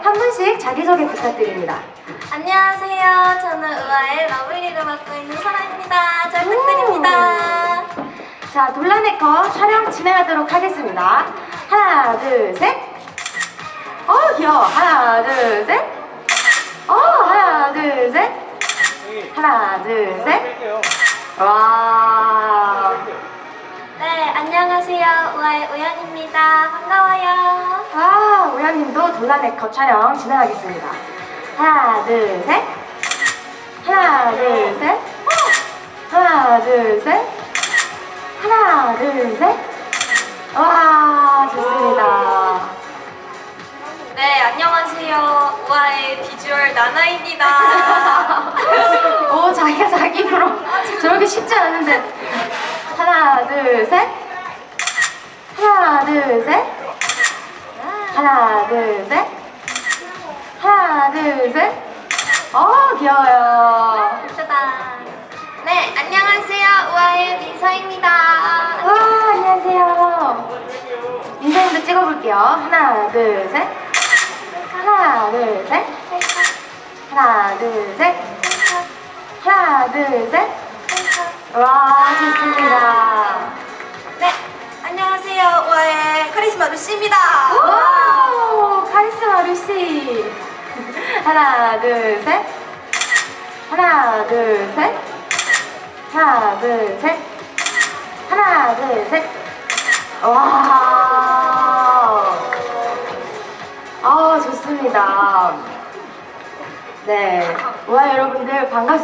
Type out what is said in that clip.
한 분씩 자기소개 부탁드립니다. 안녕하세요. 저는 우아의 러블리를 맡고 있는 설아입니다. 잘 부탁드립니다. 자, 돌라네커 촬영 진행하도록 하겠습니다. 하나, 둘, 셋. 귀여워. 하나, 둘, 셋. 하나, 둘, 셋. 하나, 둘, 셋. 와. 네, 안녕하세요. 우아의 우연입니다. 반가워요. 우연님도 돌라네커 촬영 진행하겠습니다. 하나, 둘, 셋. 하나, 둘, 셋. 하나, 둘, 셋. 하나, 둘, 셋. 와, 좋습니다. 네, 안녕하세요. 우아의 비주얼 나나입니다. 오, 자기가 자기 입으로 저렇게 쉽지 않은데. 하나, 둘, 셋. 하나, 둘, 셋. 하나, 둘, 셋. 하나, 둘, 셋. 귀여워요. 예쁘다. 네, 안녕하세요. 우아의 민서입니다. 안녕하세요. 인사님도 찍어볼게요. 하나, 둘, 셋. 하나, 둘, 셋. 하나, 둘, 셋. 하나, 둘, 셋. 와, 좋습니다. 네, 안녕하세요. 우아의 카리스마 루시입니다. 오, 카리스마 루시. 하나, 둘, 셋. 하나, 둘, 셋. 하나, 둘, 셋. 하나, 둘, 셋. 와. 좋습니다. 네. 와, 여러분들 반갑습니다.